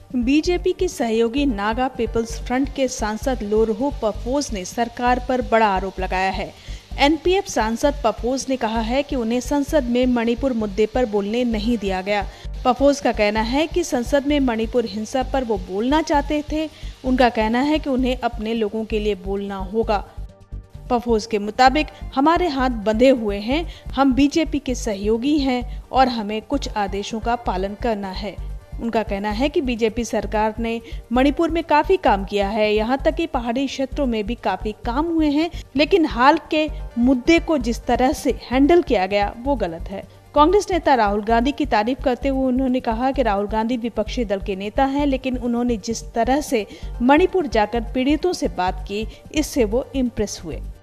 BJP के सहयोगी Naga peoples front के सांसद लोरहो पफोस ने सरकार पर बड़ा आरोप लगाया है। एनपीएफ सांसद पफोस ने कहा है कि उन्हें संसद में मणिपुर मुद्दे पर बोलने नहीं दिया गया। पफोस का कहना है कि संसद में मणिपुर हिंसा पर वो बोलना चाहते थे। उनका कहना है कि उन्हें अपने लोगों के लिए बोलना होगा। पफोस के मुताबिक हमारे हाथ बंधे हुए हैं, हम बीजेपी के सहयोगी हैं और हमें कुछ आदेशों का पालन करना है। उनका कहना है कि बीजेपी सरकार ने मणिपुर में काफी काम किया है, यहाँ तक कि पहाड़ी क्षेत्रों में भी काफी काम हुए हैं, लेकिन हाल के मुद्दे को जिस तरह से हैंडल किया गया वो गलत है। कांग्रेस नेता राहुल गांधी की तारीफ करते हुए उन्होंने कहा कि राहुल गांधी विपक्षी दल के नेता हैं, लेकिन उन्होंने जिस तरह से मणिपुर जाकर पीड़ितों से बात की, इससे वो इम्प्रेस हुए।